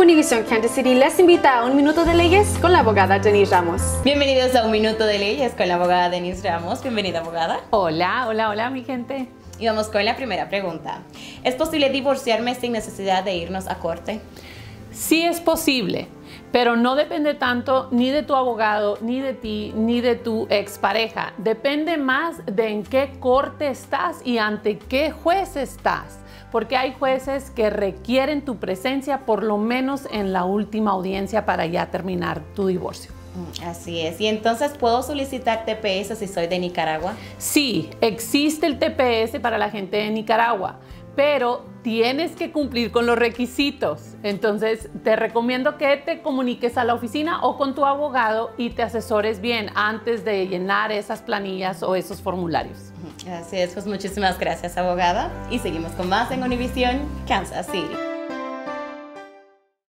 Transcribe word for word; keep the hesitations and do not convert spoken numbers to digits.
Univision Kansas City les invita a Un Minuto de Leyes con la abogada Denise Ramos. Bienvenidos a Un Minuto de Leyes con la abogada Denise Ramos. Bienvenida, abogada. Hola, hola, hola, mi gente. Y vamos con la primera pregunta. ¿Es posible divorciarme sin necesidad de irnos a corte? Sí es posible, pero no depende tanto ni de tu abogado, ni de ti, ni de tu expareja. Depende más de en qué corte estás y ante qué juez estás. Porque hay jueces que requieren tu presencia por lo menos en la última audiencia para ya terminar tu divorcio. Así es. ¿Y entonces puedo solicitar T P S si soy de Nicaragua? Sí, existe el T P S para la gente de Nicaragua, pero tienes que cumplir con los requisitos. Entonces, te recomiendo que te comuniques a la oficina o con tu abogado y te asesores bien antes de llenar esas planillas o esos formularios. Así es, pues muchísimas gracias, abogada. Y seguimos con más en Univision Kansas City.